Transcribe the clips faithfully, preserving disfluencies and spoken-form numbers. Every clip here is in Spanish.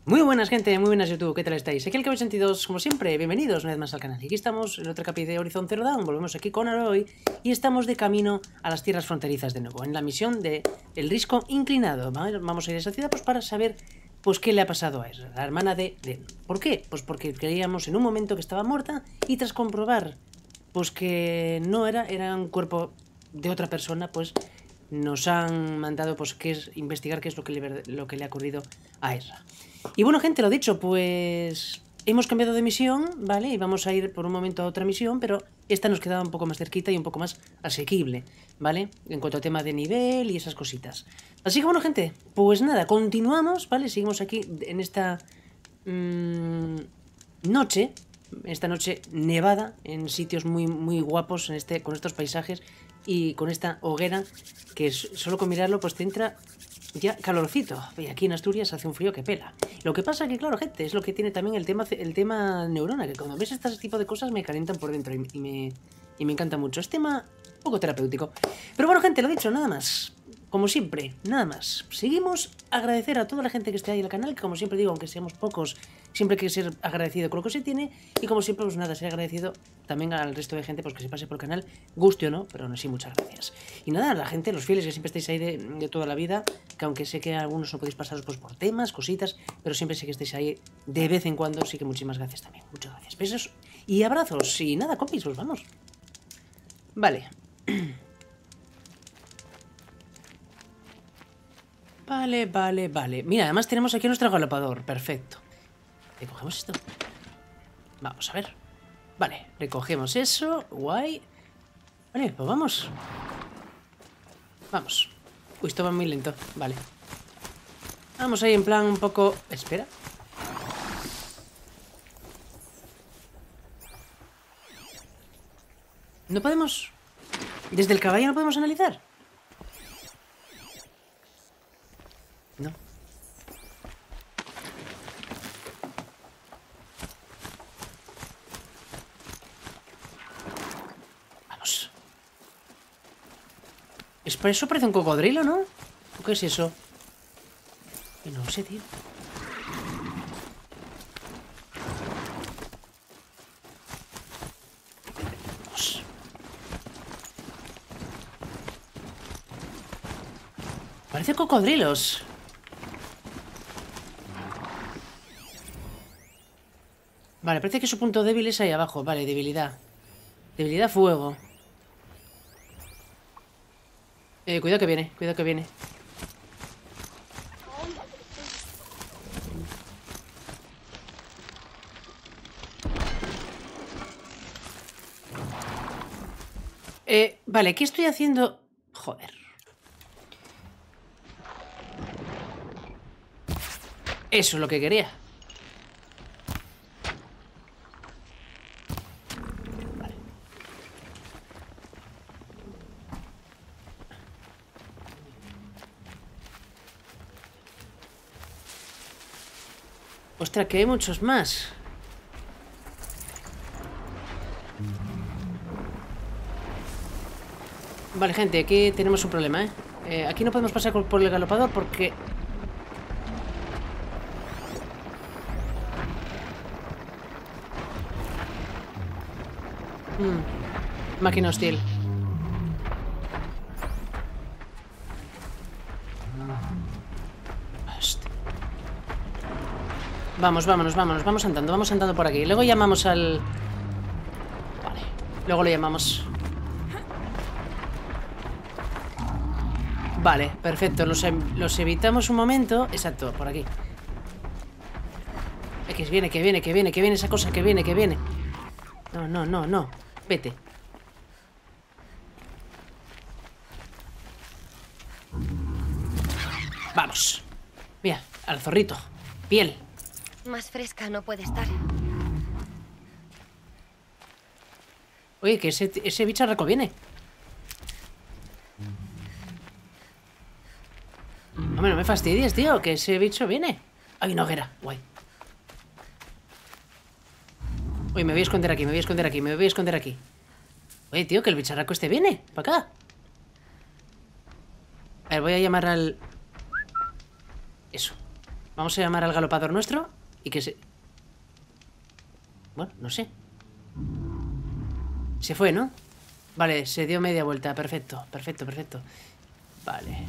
Muy buenas gente, muy buenas YouTube, ¿qué tal estáis? Aquí el K B ochenta y dos, como siempre, bienvenidos una vez más al canal. Y aquí estamos en otro capítulo de Horizon Zero Dawn, volvemos aquí con Aloy y estamos de camino a las tierras fronterizas de nuevo, en la misión de El Risco Inclinado. Vamos a ir a esa ciudad pues para saber pues qué le ha pasado a Ezra, la hermana de Den. ¿Por qué? Pues porque creíamos en un momento que estaba muerta y tras comprobar pues que no era, era un cuerpo de otra persona, pues nos han mandado pues que es investigar qué es lo que le, lo que le ha ocurrido a Ezra. Y bueno, gente, lo dicho, pues hemos cambiado de misión, ¿vale? Y vamos a ir por un momento a otra misión, pero esta nos quedaba un poco más cerquita y un poco más asequible, ¿vale? En cuanto a tema de nivel y esas cositas. Así que bueno, gente, pues nada, continuamos, ¿vale? Seguimos aquí en esta mmm, noche, esta noche nevada, en sitios muy, muy guapos, en este, con estos paisajes y con esta hoguera que es, solo con mirarlo pues te entra ya calorcito. Y aquí en Asturias hace un frío que pela. Lo que pasa que, claro, gente, es lo que tiene también el tema, el tema neurona, que cuando ves este tipo de cosas me calientan por dentro y, y, me, y me encanta mucho. Es tema un poco terapéutico. Pero bueno, gente, lo dicho, nada más. Como siempre, nada más. Seguimos agradecer a toda la gente que esté ahí en el canal, que como siempre digo, aunque seamos pocos, siempre hay que ser agradecido con lo que se tiene. Y como siempre, pues nada, ser agradecido también al resto de gente pues que se pase por el canal, guste o no, pero aún así muchas gracias. Y nada, la gente, los fieles que siempre estáis ahí de, de toda la vida, que aunque sé que algunos no podéis pasaros pues, por temas, cositas, pero siempre sé que estáis ahí de vez en cuando, sí que muchísimas gracias también. Muchas gracias. Besos y abrazos. Y nada, compis, pues vamos. Vale. Vale, vale, vale. Mira, además tenemos aquí nuestro galopador. Perfecto. ¿Recogemos esto? Vamos a ver. Vale, recogemos eso. Guay. Vale, pues vamos. Vamos. Uy, esto va muy lento. Vale. Vamos ahí en plan un poco... Espera. No podemos... ¿Desde el caballo no podemos analizar? No. Vamos. Es por eso parece un cocodrilo, ¿no? ¿O qué es eso? No sé, tío. Vamos. Parece cocodrilos. Vale, parece que su punto débil es ahí abajo. Vale, debilidad. Debilidad fuego. Eh, cuidado que viene, cuidado que viene. Eh, vale, ¿qué estoy haciendo? Joder. Eso es lo que quería. Vale. Ostras, que hay muchos más. Vale, gente, aquí tenemos un problema, ¿eh? eh aquí no podemos pasar por el galopador porque... Hmm. Máquina hostil. Hostia. Vamos, vámonos, vámonos, vamos andando, vamos andando por aquí. Luego llamamos al... Vale, luego lo llamamos. Vale, perfecto, los, los evitamos un momento. Exacto, por aquí. Que viene, que viene, que viene, que viene esa cosa, que viene, que viene. No, no, no, no. Vete. Vamos. Mira, al zorrito. Piel. Más fresca no puede estar. Oye, que ese, ese bicharraco viene. Hombre, no me fastidies, tío, que ese bicho viene. Hay una hoguera, guay. Oye, me voy a esconder aquí, me voy a esconder aquí, me voy a esconder aquí. Oye, tío, que el bicharraco este viene. Para acá. A ver, voy a llamar al... Eso. Vamos a llamar al galopador nuestro y que se... Bueno, no sé. Se fue, ¿no? Vale, se dio media vuelta. Perfecto, perfecto, perfecto. Vale.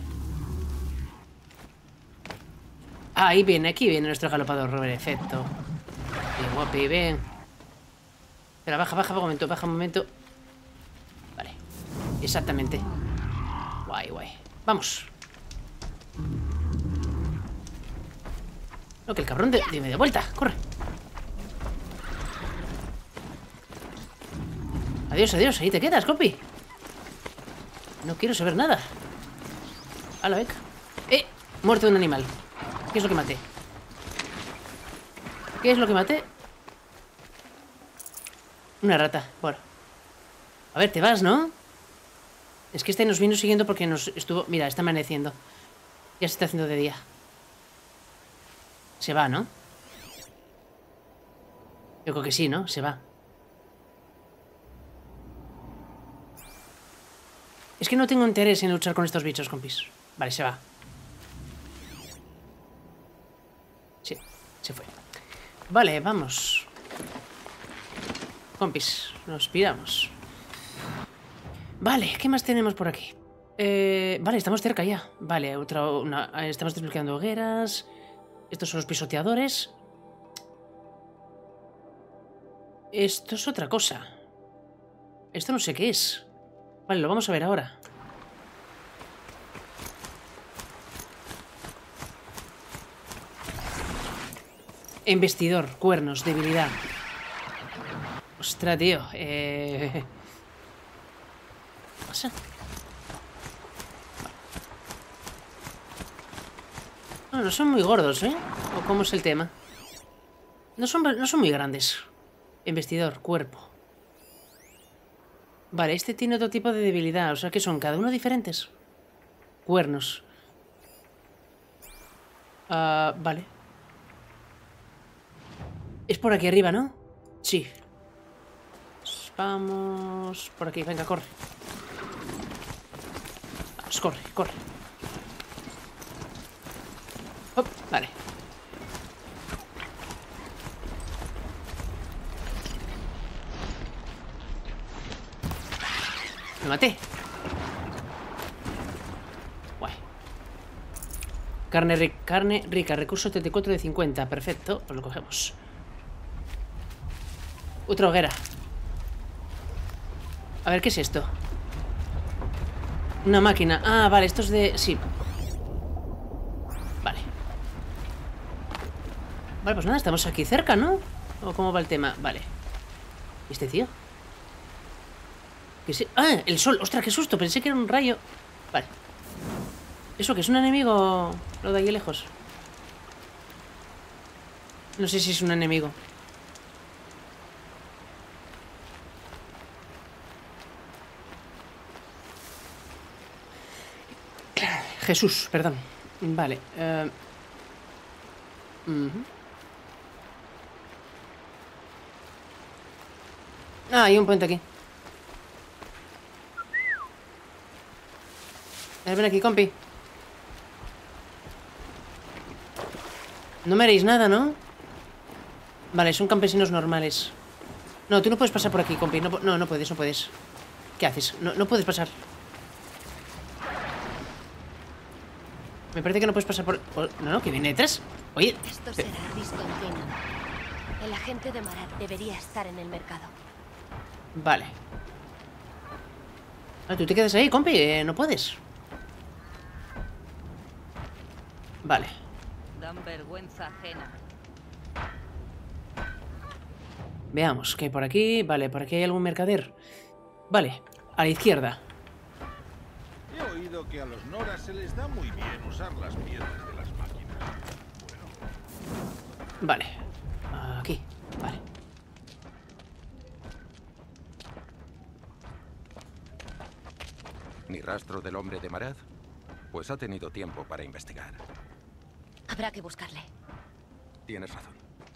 Ah, ahí viene, aquí viene nuestro galopador. Perfecto. Bien, guapi, ven. Espera, baja, baja un momento, baja un momento. Vale. Exactamente. Guay, guay. Vamos. No, que el cabrón de, de media vuelta. Corre. Adiós, adiós. Ahí te quedas, compi. No quiero saber nada. A la beca. Eh, muerte de un animal. ¿Qué es lo que maté? ¿Qué es lo que maté? Una rata. Bueno. A ver, te vas, ¿no? Es que este nos vino siguiendo porque nos estuvo... Mira, está amaneciendo. Ya se está haciendo de día. Se va, ¿no? Yo creo que sí, ¿no? Se va. Es que no tengo interés en luchar con estos bichos, compis. Vale, se va. Sí, se fue. Vale, vamos. Compis, nos piramos. Vale, ¿qué más tenemos por aquí? Eh, vale, estamos cerca ya. Vale, otra, una, estamos desbloqueando hogueras. Estos son los pisoteadores. Esto es otra cosa. Esto no sé qué es. Vale, lo vamos a ver ahora. Embestidor, cuernos, debilidad. Ostras, tío. Eh... ¿Qué pasa? No, no son muy gordos, ¿eh? ¿O cómo es el tema? No son, no son muy grandes. Embestidor, cuerpo. Vale, este tiene otro tipo de debilidad. O sea, que son cada uno diferentes. Cuernos. Uh, vale. Es por aquí arriba, ¿no? Sí. Vamos por aquí. Venga, corre. Vamos, corre, corre. Oh, vale. Me maté. Guay. Carne, ri carne rica, recurso setenta y cuatro de cincuenta. Perfecto, pues lo cogemos. Otra hoguera. A ver, ¿qué es esto? Una máquina. Ah, vale, esto es de... Sí. Vale. Vale, pues nada, estamos aquí cerca, ¿no? ¿O cómo va el tema? Vale. ¿Y este tío? ¿Qué es? ¡Ah! El sol. ¡Ostras, qué susto! Pensé que era un rayo. Vale. ¿Eso que es un enemigo? Lo de ahí lejos. No sé si es un enemigo. Jesús, perdón. Vale. Uh... Uh-huh. Ah, hay un puente aquí. Ven aquí, compi. No me haréis nada, ¿no? Vale, son campesinos normales. No, tú no puedes pasar por aquí, compi. No, no, no puedes, no puedes. ¿Qué haces? No, no puedes pasar. Me parece que no puedes pasar por... No, no, que viene detrás. Oye... Esto será discontinuo. El agente de Marat debería estar en el mercado. Vale. Ah, tú te quedas ahí, compi. Eh, no puedes. Vale. Dan vergüenza ajena. Veamos, ¿qué hay por aquí? Vale, por aquí hay algún mercader. Vale, a la izquierda. He oído que a los Nora se les da muy bien usar las piedras de las máquinas. Bueno. Vale. Aquí, vale. ¿Ni rastro del hombre de Marat? Pues ha tenido tiempo para investigar. Habrá que buscarle. Tienes razón.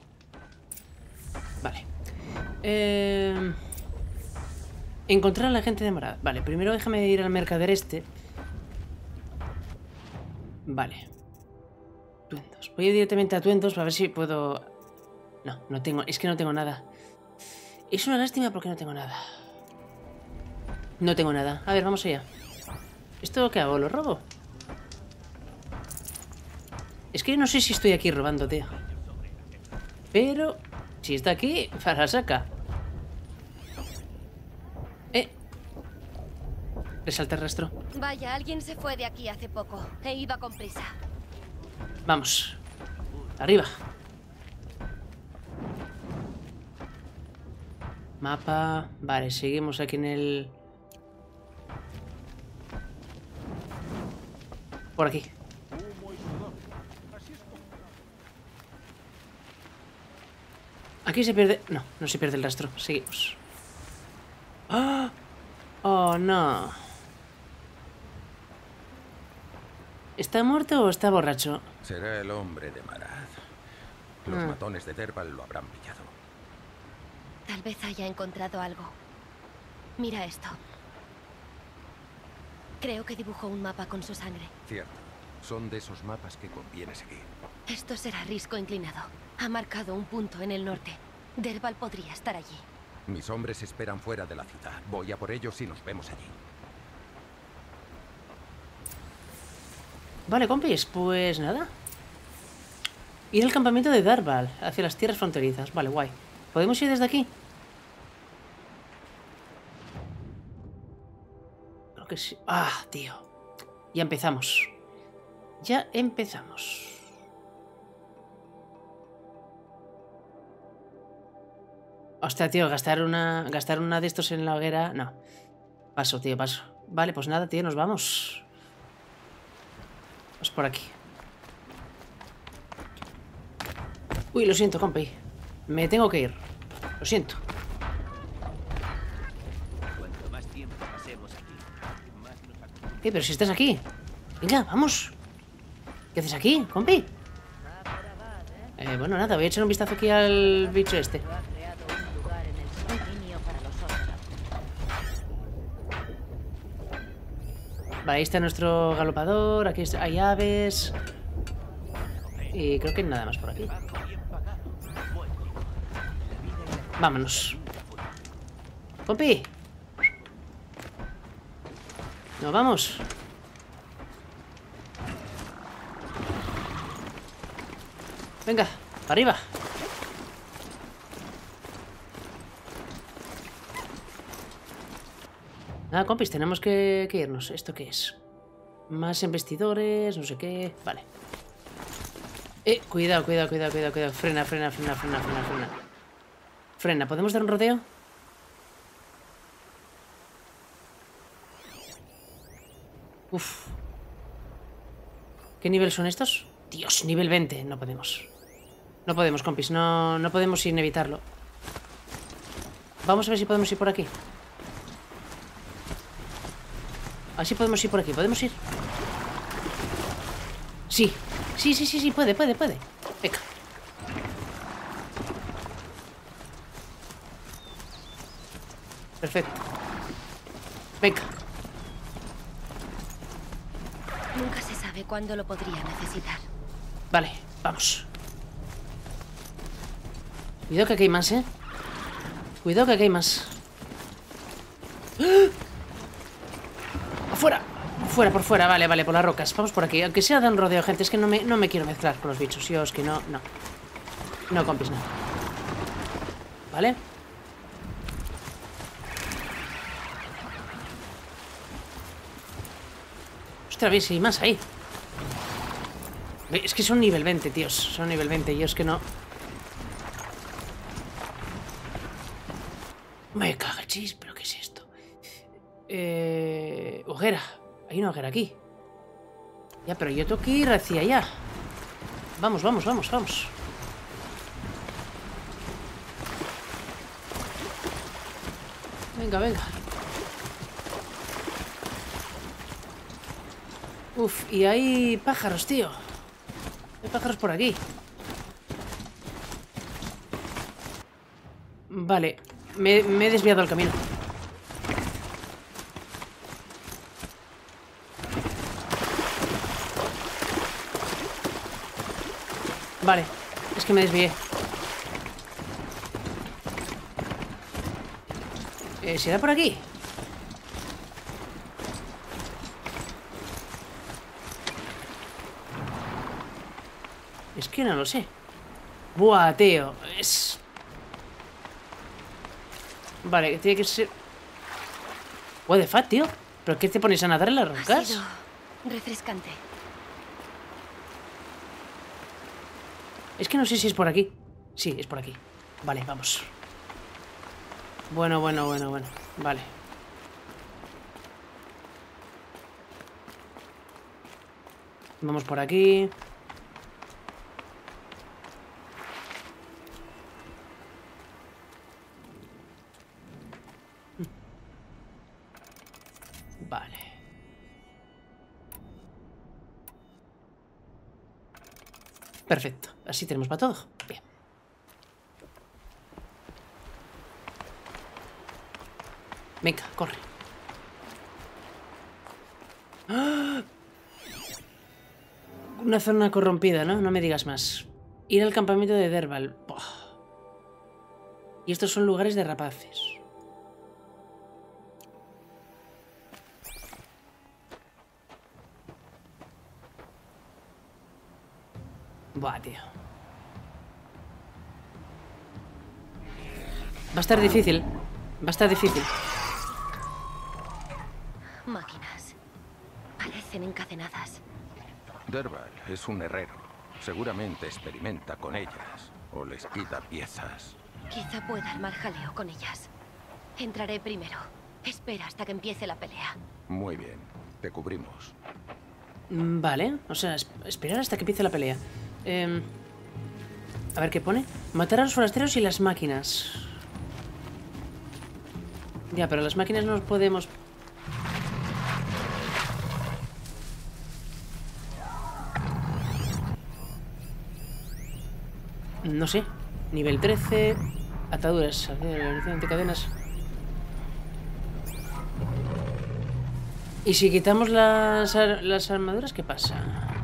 Vale. Eh... Encontrar a la gente de Marat. Vale, primero déjame ir al mercader este. Vale. Tuentos. Voy directamente a Tuentos para ver si puedo... No, no tengo... Es que no tengo nada. Es una lástima porque no tengo nada. No tengo nada. A ver, vamos allá. ¿Esto qué hago? ¿Lo robo? Es que no sé si estoy aquí robando, tío. Pero... Si está aquí, para la saca. Eh. Resalta el rastro. Vaya, alguien se fue de aquí hace poco. E iba con prisa. Vamos. Arriba. Mapa. Vale, seguimos aquí en el... Por aquí. Aquí se pierde... No, no se pierde el rastro. Seguimos. ¡Ah! ¡Oh, no! ¿Está muerto o está borracho? Será el hombre de Marad. Los Ah. matones de Derval lo habrán pillado. Tal vez haya encontrado algo. Mira esto. Creo que dibujó un mapa con su sangre. Cierto. Son de esos mapas que conviene seguir. Esto será risco inclinado. Ha marcado un punto en el norte. Derval podría estar allí. Mis hombres esperan fuera de la ciudad. Voy a por ellos y nos vemos allí. Vale, compis, pues nada. Ir al campamento de Derval, hacia las tierras fronterizas. Vale, guay. ¿Podemos ir desde aquí? Creo que sí. Ah, tío. Ya empezamos. Ya empezamos. Hostia, tío, gastar una, gastar una de estos en la hoguera... No. Paso, tío, paso. Vale, pues nada, tío, nos vamos. Vamos por aquí. Uy, lo siento, compi. Me tengo que ir. Lo siento. Cuanto más tiempo pasemos aquí, más nos acostumbramos. Eh, pero si estás aquí. Venga, vamos. ¿Qué haces aquí, compi? Eh, bueno, nada, voy a echar un vistazo aquí al bicho este. Lo ha creado un lugar en el dominio para los otros. Vale, ahí está nuestro galopador. Aquí hay aves. Y creo que nada más por aquí. Vámonos. Compi. Nos vamos. Venga, arriba. Nada, compis, tenemos que, que irnos. ¿Esto qué es? Más investidores, no sé qué. Vale. Eh, cuidado, cuidado, cuidado, cuidado, cuidado. Frena, frena, frena, frena, frena, frena. Frena, ¿podemos dar un rodeo? Uf. ¿Qué nivel son estos? Dios, nivel veinte. No podemos. No podemos, compis. No, no podemos sin evitarlo. Vamos a ver si podemos ir por aquí. Así podemos ir por aquí. ¿Podemos ir? Sí. Sí, sí, sí, sí. Puede, puede, puede. Venga. Perfecto. Venga. Nunca se sabe cuándo lo podría necesitar. Vale, vamos. Cuidado que aquí hay más, ¿eh? Cuidado que aquí hay más. ¡Ah! ¡Afuera! Fuera, por fuera, vale, vale, por las rocas. Vamos por aquí, aunque sea de un rodeo, gente. Es que no me, no me quiero mezclar con los bichos. Yo es que no, no. No, compis, no. ¿Vale? Ostras, bien, si hay más ahí. Es que son nivel veinte, tíos. Son nivel veinte y yo es que no... Me cagachis, pero ¿qué es esto? Eh... Hoguera. Hay una hoguera aquí. Ya, pero yo tengo que ir hacia allá. Vamos, vamos, vamos, vamos. Venga, venga. Uf, y hay pájaros, tío. Hay pájaros por aquí. Vale, me, me he desviado el camino. Vale, es que me desvié. Eh, ¿será por aquí? Es que no lo sé. Buah, tío. Es... Vale, tiene que ser... What the fuck, tío. ¿Pero qué te pones a nadar en las Ha rocas? sido refrescante. Es que no sé si es por aquí. Sí, es por aquí. Vale, vamos. Bueno, bueno, bueno, bueno. Vale. Vamos por aquí. Vale. Perfecto. Así tenemos para todo. Bien. Venga, corre. ¡Ah! Una zona corrompida, ¿no? No me digas más. Ir al campamento de Derval. Buah. Y estos son lugares de rapaces. Buah, tío. Va a estar difícil. Va a estar difícil. Máquinas. Parecen encadenadas. Derval es un herrero. Seguramente experimenta con ellas. O les quita piezas. Quizá pueda armar jaleo con ellas. Entraré primero. Espera hasta que empiece la pelea. Muy bien. Te cubrimos. Mm, Vale. O sea, es- esperar hasta que empiece la pelea. Em, a ver qué pone. Matar a los forasteros y las máquinas. Ya, pero las máquinas no nos podemos... No sé. Nivel trece. Ataduras. A ver, realización ante cadenas. ¿Y si quitamos las, ar- las armaduras, qué pasa?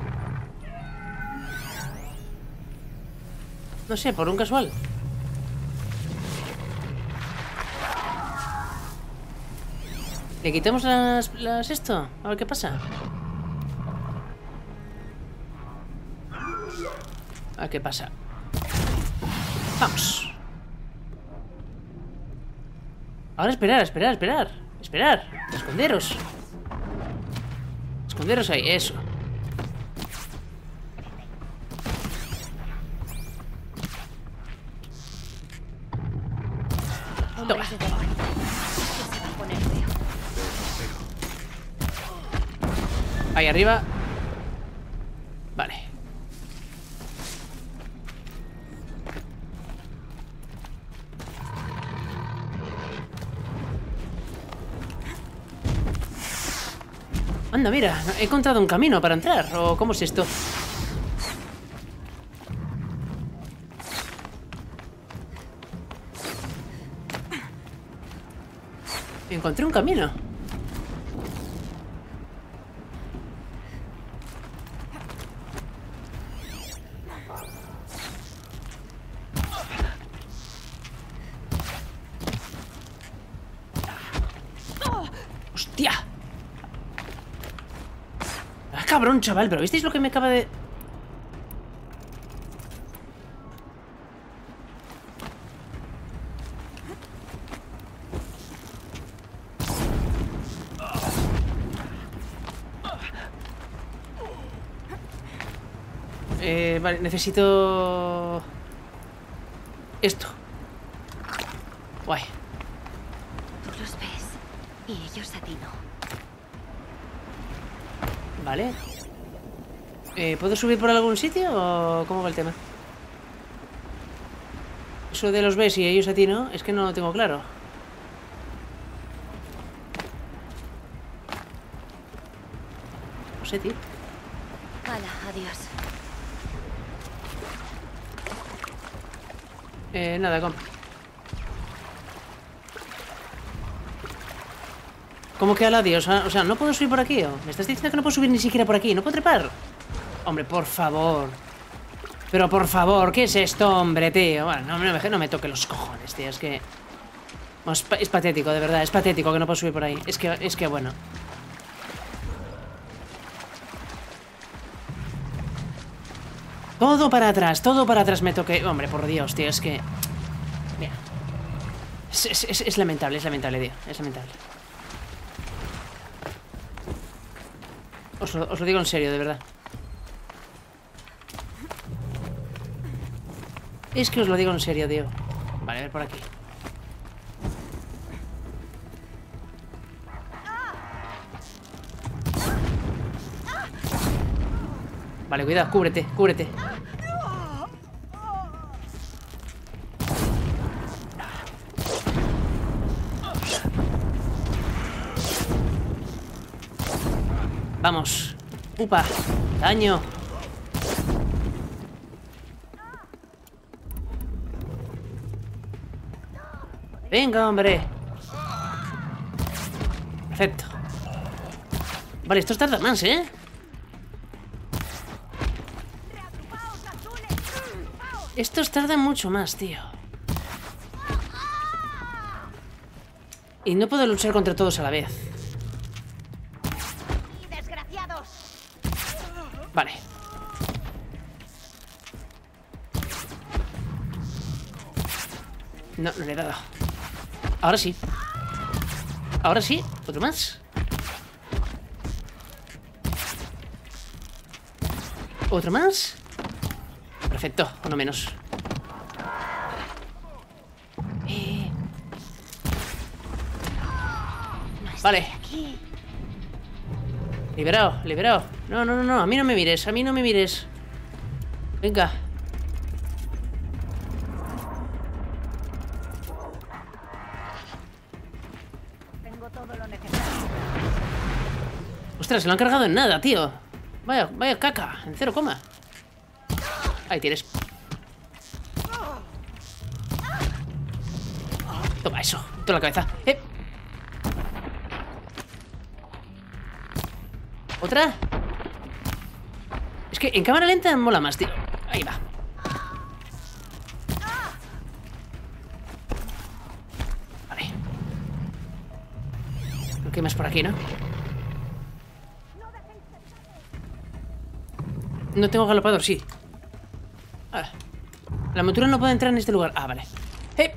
No sé, por un casual. ¿Le quitamos las, las esto? A ver qué pasa. A ver qué pasa. Vamos. Ahora esperar, esperar, esperar. Esperar. Esconderos. Esconderos ahí, eso. Hombres de Derval. Esto se va a poner feo. Ahí arriba. Vale. Anda, mira, he encontrado un camino para entrar. ¿O cómo es esto? Encontré un camino. ¡Hostia! ¡Ah, cabrón, chaval! ¿Pero visteis lo que me acaba de...? Eh, vale, necesito... Esto. Guay. Tú los ves. Y ellos a ti no. Vale. Eh, ¿Puedo subir por algún sitio o cómo va el tema? Eso de los ves y ellos a ti no, es que no lo tengo claro. No sé, tío. Hala, adiós. Eh, nada, com. ¿Cómo que al adiós? O sea, ¿no puedo subir por aquí? ¿O me estás diciendo que no puedo subir ni siquiera por aquí? ¿No puedo trepar? Hombre, por favor. Pero por favor, ¿qué es esto, hombre, tío? Bueno, no, no, me, no me toque los cojones, tío. Es que... Bueno, es, es patético, de verdad. Es patético que no puedo subir por ahí. Es que, es que bueno. Todo para atrás, todo para atrás me toque. Hombre, por Dios, tío, es que... Mira. Es, es, es, es lamentable, es lamentable, tío. Es lamentable. Os lo, os lo digo en serio, de verdad. Es que os lo digo en serio, tío. Vale, a ver por aquí. Vale, cuidado, cúbrete, cúbrete. Vamos. Upa, daño. Venga, hombre. Perfecto. Vale, esto tarda más, ¿eh? Estos tardan mucho más, tío. Y no puedo luchar contra todos a la vez. Vale. No, no le he dado. Ahora sí. Ahora sí. Otro más. Otro más. Perfecto, uno menos. Eh. Vale. Liberado, liberado. No, no, no, no, a mí no me mires, a mí no me mires. Venga. Tengo todo lo necesario. Ostras, se lo han cargado en nada, tío. Vaya, vaya caca, en cero coma. Ahí tienes. Toma eso, toda la cabeza. Eh. ¿Otra? Es que en cámara lenta mola más, tío. Ahí va. Vale. Creo que hay más por aquí, ¿no? No tengo galopador, sí. Ah. La montura no puede entrar en este lugar. Ah, vale. ¡Eh!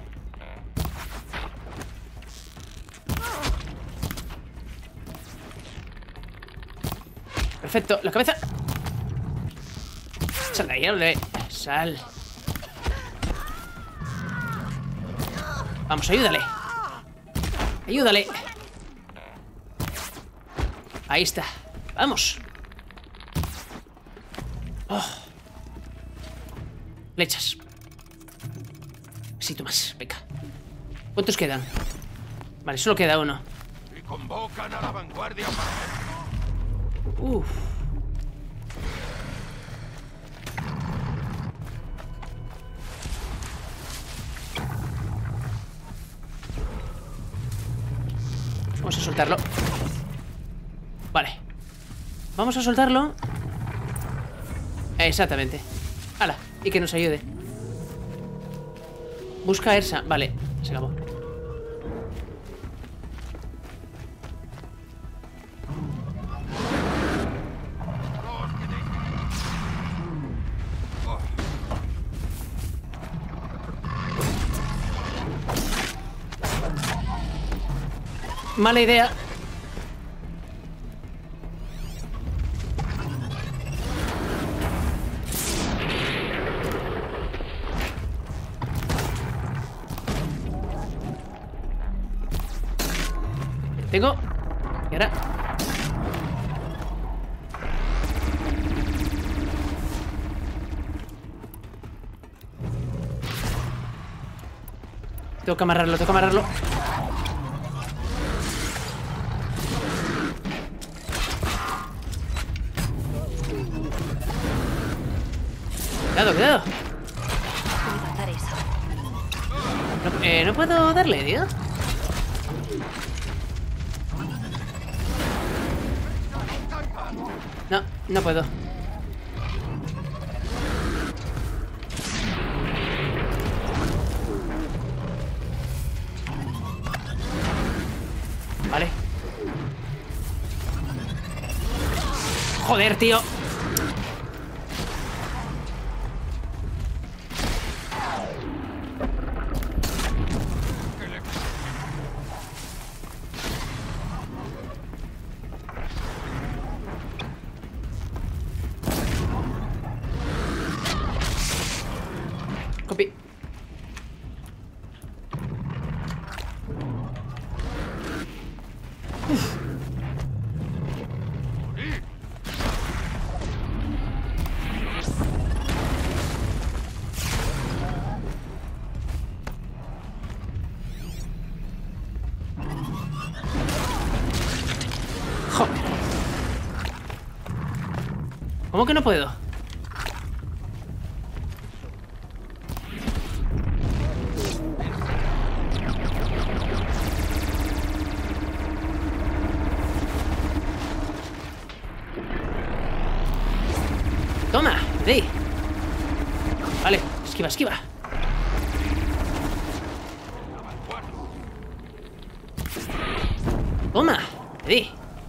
Perfecto, la cabeza. Sal de ahí, hombre. Sal. Vamos, ayúdale. Ayúdale. Ahí está. Vamos. Oh. Flechas. Besito más, venga. ¿Cuántos quedan? Vale, solo queda uno. Y convocan a la vanguardia para... Uf. Vamos a soltarlo. Vale. Vamos a soltarlo. Exactamente. ¡Hala! Y que nos ayude. Busca a Ersa. Vale, se acabó. Mala idea. Tengo. Y ahora. Tengo que amarrarlo, tengo que amarrarlo. Cuidado, cuidado. Puedo dar eso. No, eh, no puedo darle, tío. No, no puedo. Joder, tío. Copy. Uf. Joder. ¿Cómo que no puedo? Toma, de ahí. Vale, esquiva, esquiva. Toma, de ahí.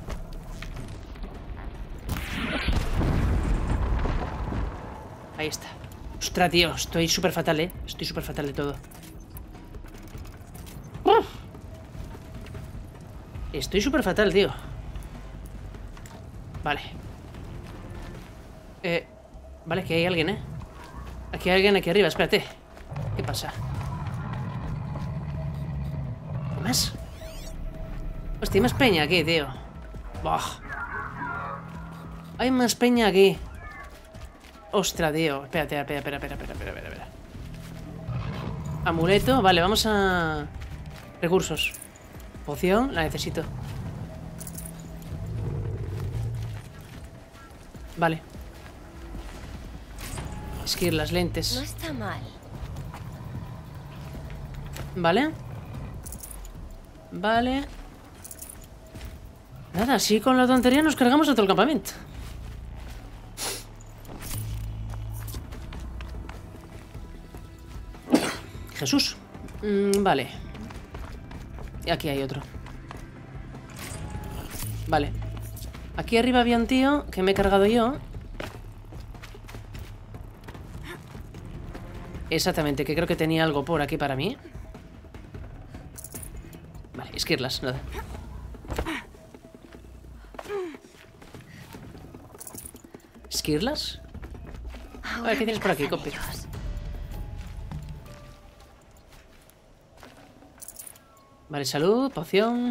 Ahí está. Ostras, tío, estoy súper fatal, eh. Estoy súper fatal de todo. ¡Uf! Estoy súper fatal, tío. Vale. Eh... Vale, aquí hay alguien, ¿eh? Aquí hay alguien aquí arriba, espérate. ¿Qué pasa? ¿Qué más? Hostia, hay más peña aquí, tío. Buah. Hay más peña aquí. Ostras, tío. Espérate, espera, espera, espera, espera, espera, espera, espera. Amuleto, vale, vamos a... Recursos. Poción, la necesito. Vale. Esquir las lentes. No está mal. Vale. Vale. Nada, así con la tontería nos cargamos a todo el campamento. Jesús. Mm, vale. Y aquí hay otro. Vale. Aquí arriba había un tío que me he cargado yo. Exactamente, que creo que tenía algo por aquí para mí. Vale, esquirlas, nada. ¿Esquirlas? A ver, ¿qué tienes por aquí, compi? Vale, salud, poción.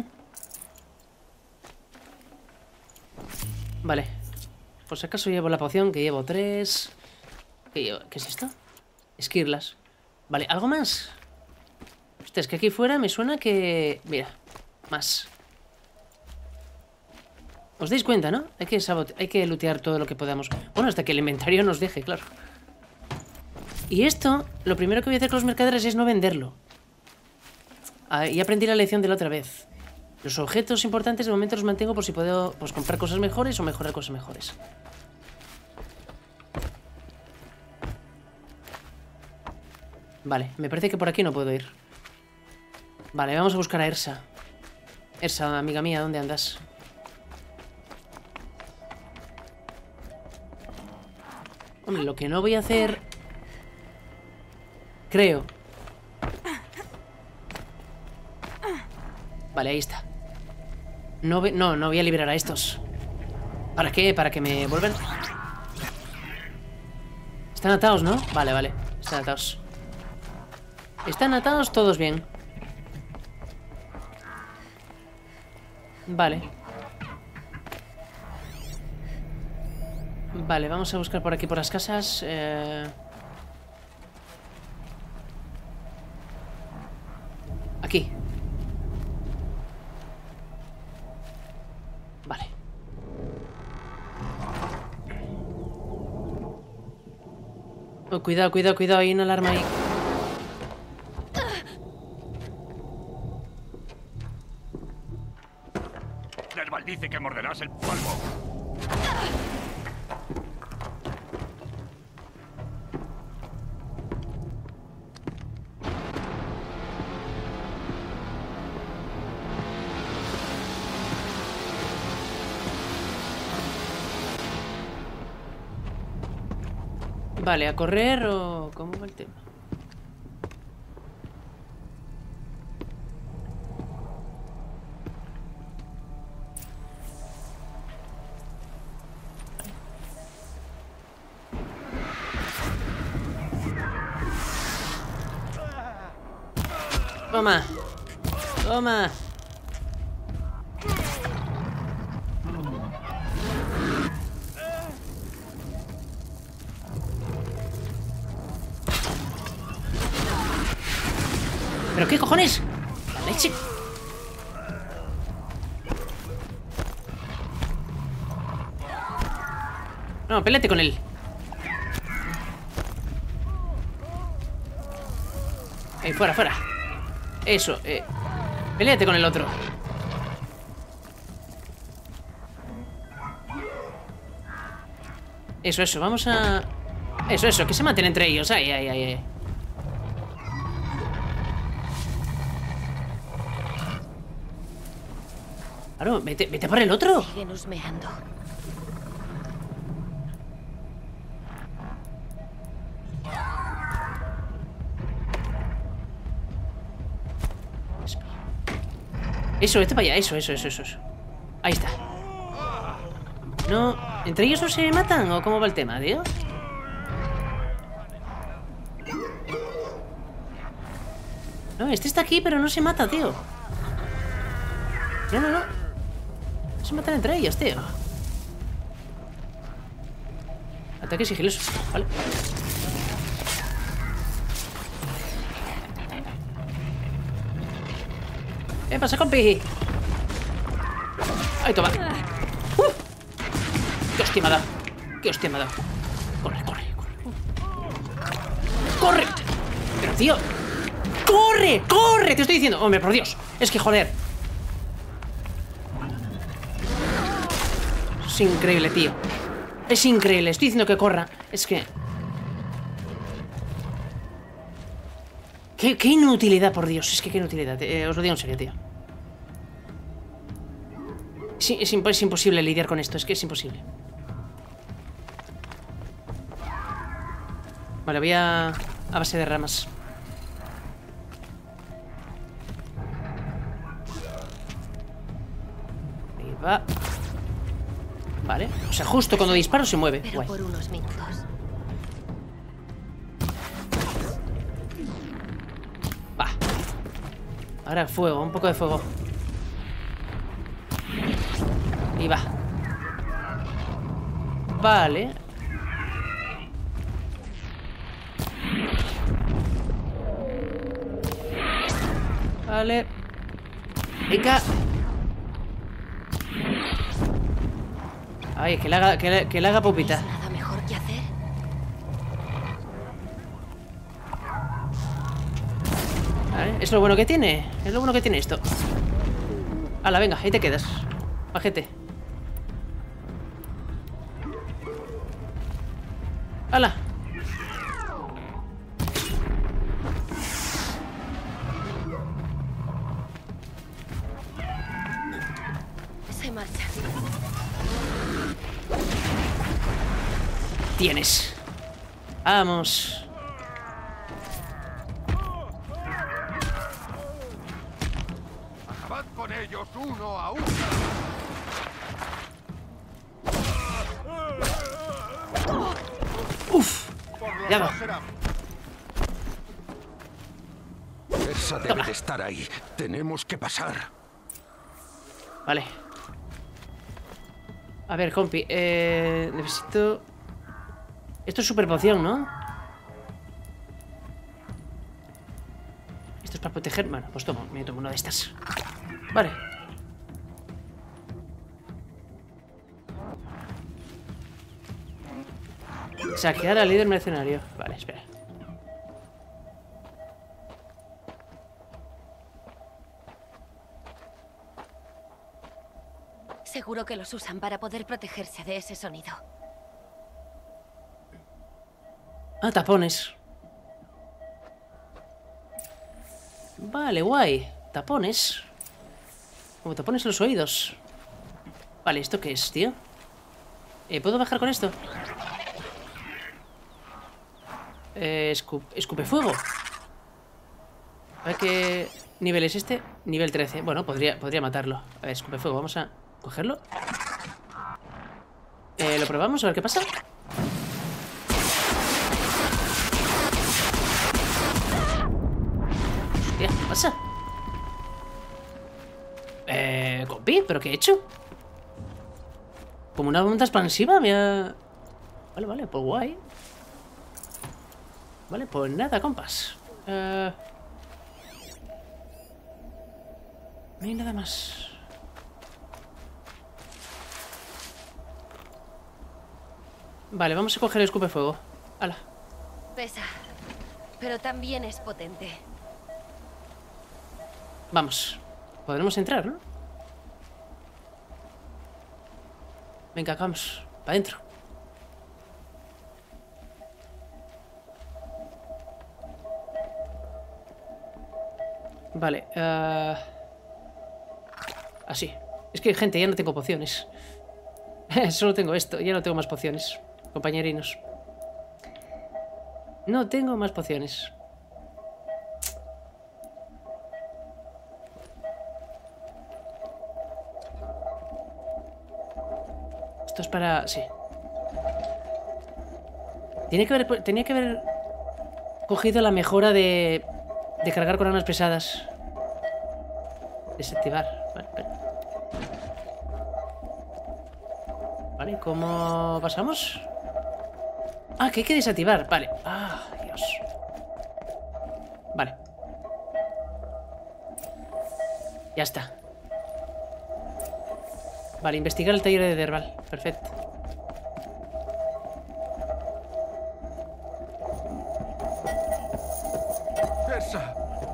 Vale. Por si acaso llevo la poción, que llevo tres. ¿Qué llevo? ¿Qué es esto? Esquirlas. Vale, ¿algo más? Hostia, es que aquí fuera me suena que... Mira, más. ¿Os dais cuenta, no? Hay que sabote... Hay que lootear todo lo que podamos. Bueno, hasta que el inventario nos deje, claro. Y esto, lo primero que voy a hacer con los mercaderes es no venderlo. Ah, y aprendí la lección de la otra vez. Los objetos importantes de momento los mantengo por si puedo pues, comprar cosas mejores o mejorar cosas mejores. Vale, me parece que por aquí no puedo ir. Vale, vamos a buscar a Ersa. Ersa, amiga mía, ¿dónde andas? Hombre, lo que no voy a hacer... Creo... Vale, ahí está. No, no, no voy a liberar a estos. ¿Para qué? Para que me vuelvan... Están atados, ¿no? Vale, vale. Están atados. Están atados todos bien. Vale. Vale, vamos a buscar por aquí, por las casas. Eh... Aquí. Vale. Oh, cuidado, cuidado, cuidado. Hay una alarma ahí. Derbal dice que morderás el polvo. Vale, ¿a correr o cómo va el tema? Toma. Toma. ¿Pero qué cojones? La leche. No, pélate con él. Ahí, fuera, fuera. Eso, eh. Peleate con el otro. Eso, eso, vamos a... Eso, eso, que se maten entre ellos. Ay, ay, ay, ay. Claro, vete, vete por el otro. Siguen husmeando. Eso, vete para allá, eso, eso, eso, eso, eso. Ahí está. No, ¿entre ellos no se matan o cómo va el tema, tío? No, este está aquí, pero no se mata, tío. No, no, no. No se matan entre ellos, tío. Ataque sigiloso, vale. ¿Qué pasa, compi? Ahí toma. ¡Uh! ¡Qué hostia me ha dado! ¡Qué hostia me ha dado! Corre, corre, corre. ¡Corre! Pero, tío. ¡Corre! ¡Corre! Te estoy diciendo. Hombre, por Dios. Es que, joder. Es increíble, tío. Es increíble. Estoy diciendo que corra. Es que... Qué, qué inutilidad, por Dios. Es que qué inutilidad. Eh, os lo digo en serio, tío. Sí, es, imp es imposible lidiar con esto. Es que es imposible. Vale, voy a... A base de ramas. Ahí va. Vale. O sea, justo cuando disparo se mueve. Pero Guay. por unos minutos. Va. Ahora fuego, un poco de fuego. Y va. Vale. Vale. Venga. Ay, que le haga, que le, que le haga pupita. ¿Tenéis nada mejor que hacer? Vale, es lo bueno que tiene. Es lo bueno que tiene esto. Hala, venga, ahí te quedas. Bajete. ¡Hala! Se marcha. Tienes. Vamos. Acabad con ellos uno a uno. Uf. Ya va. Esa debe Toma. de estar ahí. Tenemos que pasar. Vale. A ver, compi. Eh, necesito... Esto es super poción, ¿no? Esto es para proteger... Bueno, pues tomo. Me tomo una de estas. Vale. Saquear al líder mercenario. Vale, espera. Seguro que los usan para poder protegerse de ese sonido. Ah, tapones. Vale, guay. Tapones. Como tapones en los oídos. Vale, ¿esto qué es, tío? Eh, ¿puedo bajar con esto? Eh, escu escupefuego. A ver qué nivel es este. Nivel trece. Bueno, podría, podría matarlo. A ver, escupefuego. Vamos a cogerlo. Eh, lo probamos, a ver qué pasa. Hostia, ¿qué pasa? Eh, compi, ¿pero qué he hecho? Como una bomba expansiva, me ha... Vale, vale, pues guay. Vale, pues nada, compas. Eh... No hay nada más. Vale, vamos a coger el escupefuego. ¡Hala! Pesa, pero también es potente. Vamos. Podremos entrar, ¿no? Venga, vamos. Para adentro. Vale. Uh... Así. Es que, gente, ya no tengo pociones. Solo tengo esto. Ya no tengo más pociones. Compañerinos. No tengo más pociones. Esto es para... Sí. Tiene que haber... Tenía que haber cogido la mejora de... De cargar con armas pesadas. Desactivar. Vale, vale. Vale, ¿cómo pasamos? Ah, que hay que desactivar. Vale. Ah, Dios. Vale. Ya está. Vale, investigar el taller de Derval. Perfecto. ¡Esa!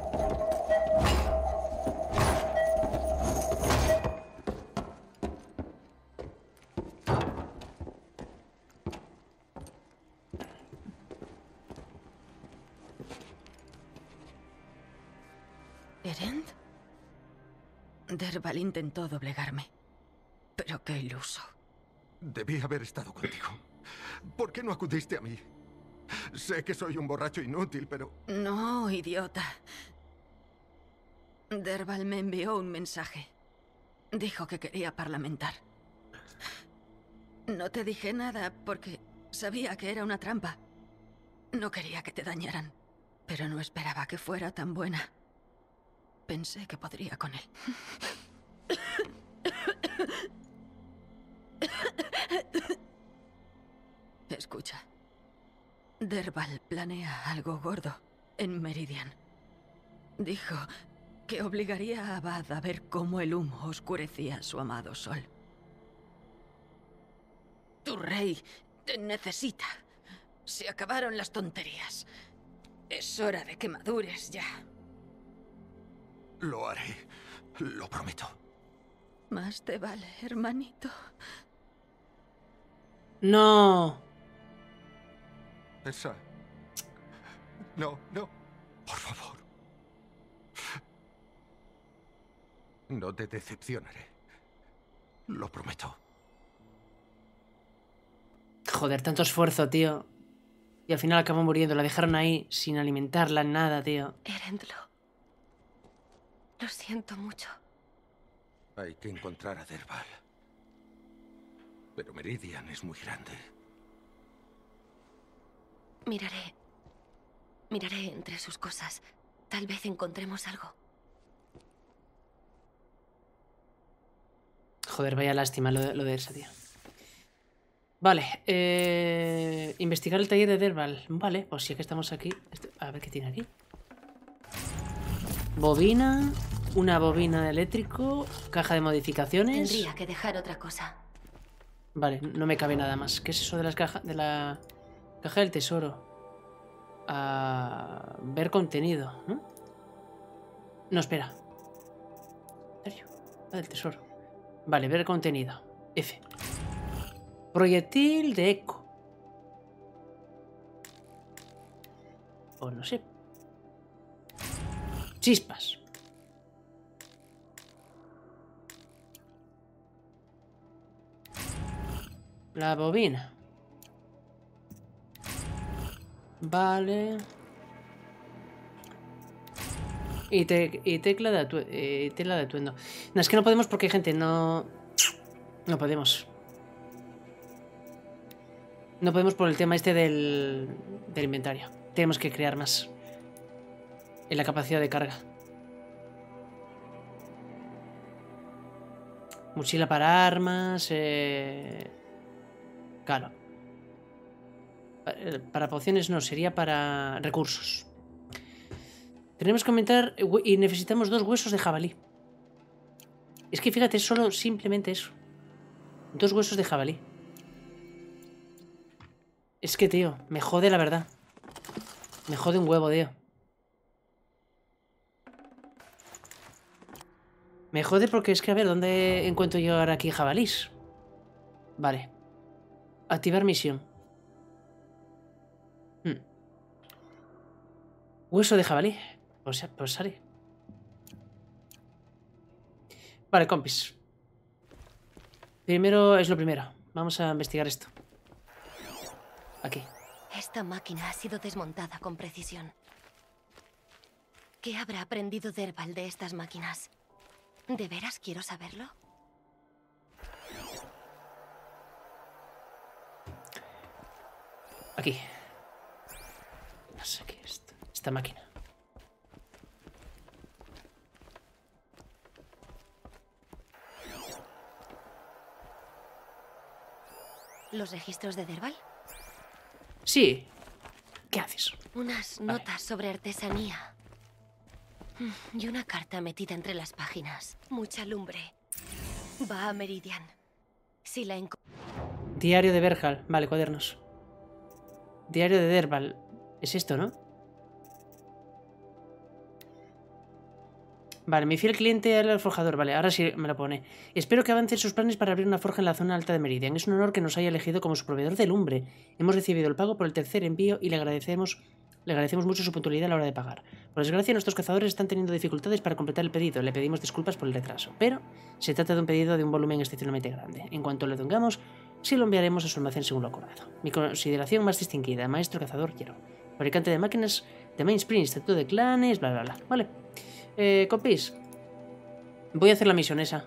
¿Erend? Derval intentó doblegarme. Pero qué iluso. Debí haber estado contigo. ¿Por qué no acudiste a mí? Sé que soy un borracho inútil, pero... No, idiota. Derval me envió un mensaje. Dijo que quería parlamentar. No te dije nada porque sabía que era una trampa. No quería que te dañaran, pero no esperaba que fuera tan buena. Pensé que podría con él. Escucha. Derval planea algo gordo en Meridian. Dijo que obligaría a Abad a ver cómo el humo oscurecía su amado sol. Tu rey te necesita. Se acabaron las tonterías. Es hora de que madures ya. Lo haré. Lo prometo. Más te vale, hermanito. No. Esa. No, no. Por favor. No te decepcionaré. Lo prometo. Joder, tanto esfuerzo, tío. Y al final acabó muriendo. La dejaron ahí sin alimentarla, nada, tío. Erendlo. Lo siento mucho. Hay que encontrar a Derval. Pero Meridian es muy grande. Miraré. Miraré entre sus cosas. Tal vez encontremos algo. Joder, vaya lástima lo de, lo de esa, tío. Vale, eh, investigar el taller de Derval. Vale, pues sí que estamos aquí. A ver qué tiene aquí. Bobina, una bobina de eléctrico, caja de modificaciones. Tendría que dejar otra cosa. Vale, no me cabe nada más. ¿Qué es eso de las cajas de la caja del tesoro? A ver contenido, ¿no? No, espera. ¿En serio? La del tesoro. Vale, ver contenido. F. Proyectil de eco. O no sé. Chispas. La bobina. Vale. Y, te, y tecla de atu eh, tela de atuendo. No, es que no podemos porque, gente, no... No podemos. No podemos por el tema este del, del inventario. Tenemos que crear más. En la capacidad de carga. Mochila para armas. Eh... Claro. Para pociones no, sería para recursos. Tenemos que aumentar y necesitamos dos huesos de jabalí. Es que fíjate, es solo simplemente eso. Dos huesos de jabalí. Es que, tío, me jode la verdad. Me jode un huevo, tío. Me jode porque es que, a ver, ¿dónde encuentro yo ahora aquí jabalís? Vale. Activar misión. Hmm. Hueso de jabalí. O sea, pues sale. Vale, compis. Primero es lo primero. Vamos a investigar esto. Aquí. Esta máquina ha sido desmontada con precisión. ¿Qué habrá aprendido Derval de estas máquinas? ¿De veras quiero saberlo? Aquí. No sé qué es esto. Esta máquina. ¿Los registros de Derval? Sí. ¿Qué haces? Unas Vale. notas sobre artesanía. Y una carta metida entre las páginas. Mucha lumbre. Va a Meridian. Si la enco- Diario de Berhal. Vale, cuadernos. Diario de Derval. Es esto, ¿no? Vale, mi fiel cliente era el forjador. Vale, ahora sí me lo pone. Espero que avancen sus planes para abrir una forja en la zona alta de Meridian. Es un honor que nos haya elegido como su proveedor de lumbre. Hemos recibido el pago por el tercer envío y le agradecemos, le agradecemos mucho su puntualidad a la hora de pagar. Por desgracia, nuestros cazadores están teniendo dificultades para completar el pedido. Le pedimos disculpas por el retraso. Pero se trata de un pedido de un volumen excepcionalmente grande. En cuanto lo tengamos, sí lo enviaremos a su almacén según lo acordado. Mi consideración más distinguida, maestro cazador Quiero. Fabricante de máquinas de Mainspring, Estatuto de Clanes, bla bla bla. Vale. Eh, compis. Voy a hacer la misión esa.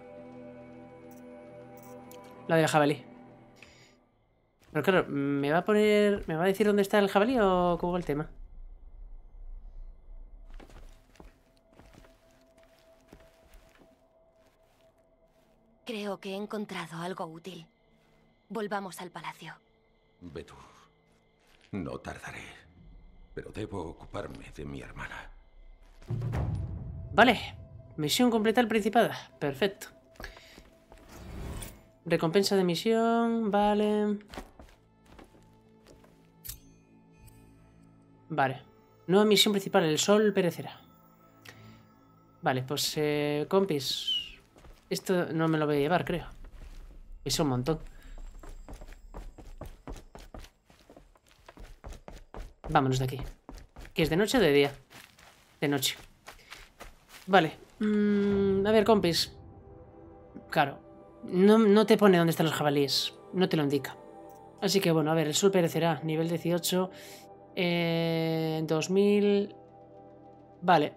La del jabalí. Pero claro, ¿me va a poner... ¿Me va a decir dónde está el jabalí o cómo va el tema? Creo que he encontrado algo útil. Volvamos al palacio. Ve tú. No tardaré. Pero debo ocuparme de mi hermana. Vale. Misión completa al Principado. Perfecto. Recompensa de misión. Vale. Vale. Nueva misión principal. El sol perecerá. Vale, pues eh, compis. Esto no me lo voy a llevar, creo. Es un montón. Vámonos de aquí. ¿Qué es de noche o de día? De noche. Vale. Mm, a ver, compis. Claro. No, no te pone dónde están los jabalíes. No te lo indica. Así que bueno, a ver, el sol perecerá. Nivel dieciocho. Eh, dos mil. Vale.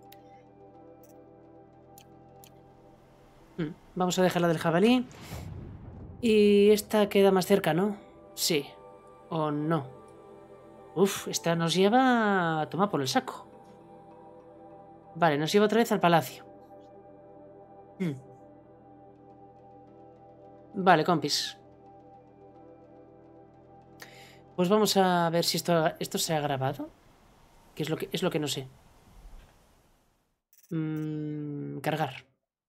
Mm, vamos a dejar la del jabalí. Y esta queda más cerca, ¿no? Sí. ¿O no? Uf, esta nos lleva a tomar por el saco. Vale, nos lleva otra vez al palacio. Hmm. Vale, compis. Pues vamos a ver si esto, esto se ha grabado. Que es lo que, es lo que no sé. Mm, cargar.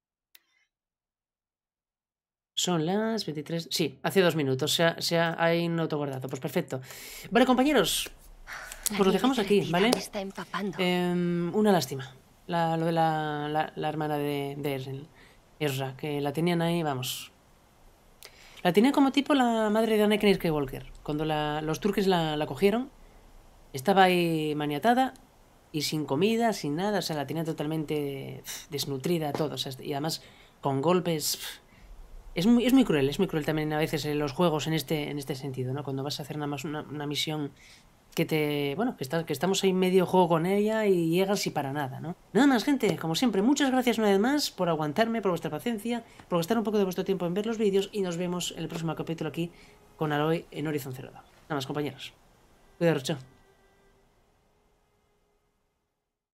Son las veintitrés... Sí, hace dos minutos. Se ha, se ha, hay un autoguardado. Pues perfecto. Vale, compañeros. Pues lo dejamos aquí, ¿vale? Me está empapando. Eh, una lástima. La, lo de la, la, la hermana de, de Ezra, que la tenían ahí, vamos. La tenía como tipo la madre de Anakin Skywalker. Cuando la, los turques la, la cogieron, estaba ahí maniatada y sin comida, sin nada. O sea, la tenía totalmente pff, desnutrida, todo. O sea, y además con golpes... Pff. Es muy, es muy cruel, es muy cruel también a veces en los juegos en este, en este sentido, ¿no? Cuando vas a hacer nada más una, una misión que te, bueno, que, está, que estamos ahí medio juego con ella y llegas y para nada, ¿no? Nada más, gente, como siempre, muchas gracias una vez más por aguantarme, por vuestra paciencia, por gastar un poco de vuestro tiempo en ver los vídeos y nos vemos en el próximo capítulo aquí con Aloy en Horizon Zero Dawn. Nada más, compañeros. Cuidaros, chao.